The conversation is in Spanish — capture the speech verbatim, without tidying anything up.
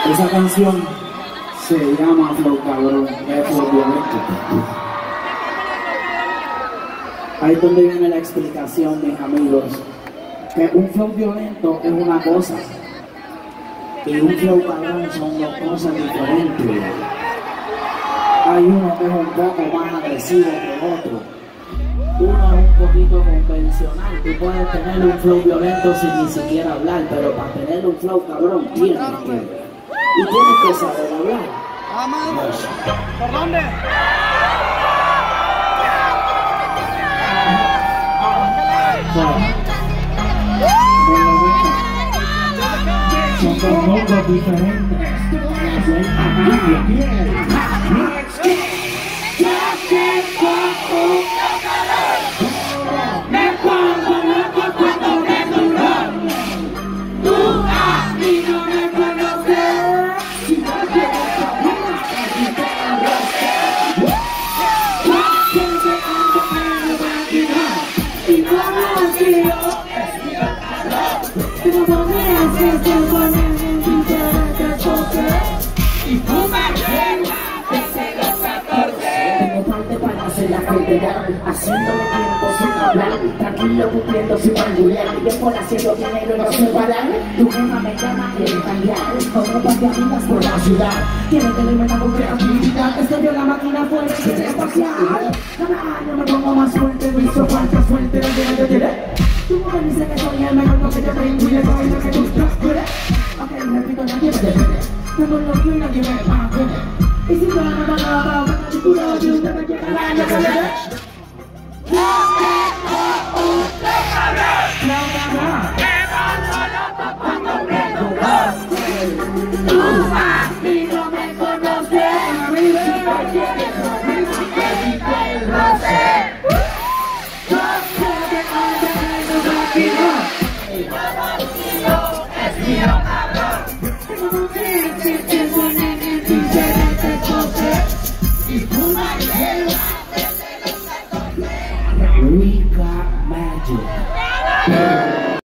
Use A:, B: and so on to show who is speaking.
A: Esa canción se llama Flow Cabrón, es Flow Violento. Ahí es donde viene la explicación, mis amigos, que un flow violento es una cosa y un flow cabrón son dos cosas diferentes. Hay uno que es un poco más agresivo que el otro. Uno es un poquito convencional. Tú puedes tener un flow violento sin ni siquiera hablar, pero para tener un flow cabrón tienes que... Y tienes que saber hablar.
B: Vamos. ¿Por dónde?
A: Son dos mundos diferentes.
C: Haciéndole tiempo sin hablar, tranquilo cumpliendo sin angular, y después haciendo dinero no se parar. Tu jefa me llama, quiere cambiar, como paseaditas por la ciudad. Quiere que le meta con creatividad, estoy yo la máquina fuerte espacial. Cada año me pongo más fuerte, me hizo falta suerte, no tiene que querer. Tu mujer dice que soy el mejor, que yo tengo y le doy lo que tú quieres. Ok, repito, nadie me detiene, tengo lo que nadie me va a tener. Y si no me van a dar una cultura, yo te me llegará a la cabeza.
D: Y